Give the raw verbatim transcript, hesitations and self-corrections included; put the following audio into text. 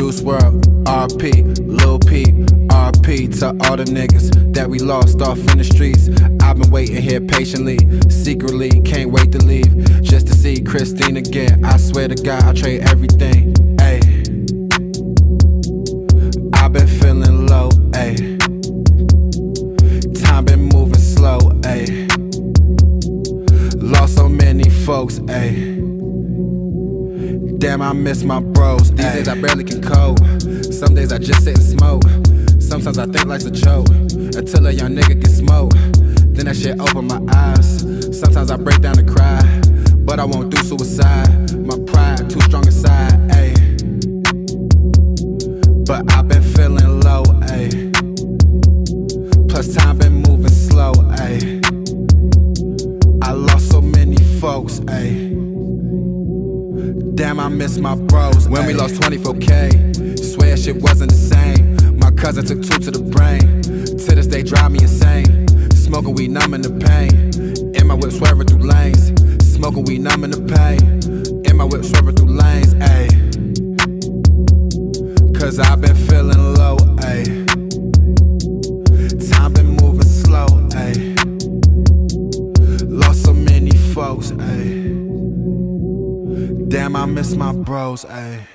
Juice world, R P, Lil Peep, R P to all the niggas that we lost off in the streets. I've been waiting here patiently, secretly, can't wait to leave, just to see Christine again. I swear to God, I'll trade everything, ayy. I've been feeling low, ayy. Time been moving slow, ayy. Lost so many folks, ayy. Damn, I miss my bros. These days I barely can code. Some days I just sit and smoke. Sometimes I think life's a joke, until a young nigga get smoked. Then that shit open my eyes. Sometimes I break down and cry, but I won't do suicide. My pride too strong inside, ayy. But I've been feeling low, ayy. Plus time been moving slow, ayy. I lost so many folks, ayy. Damn, I miss my bros. When ay. We lost twenty-four K, swear shit wasn't the same. My cousin took two to the brain. To this day drive me insane. Smoking weed numbing the pain. In my whip swerving through lanes. Smoking weed numbing the pain. In my whip swerving through lanes, ayy. Cause I've been feeling low, ayy. Time been moving slow, ayy. Lost so many folks, ayy. Damn, I miss my bros, ayy.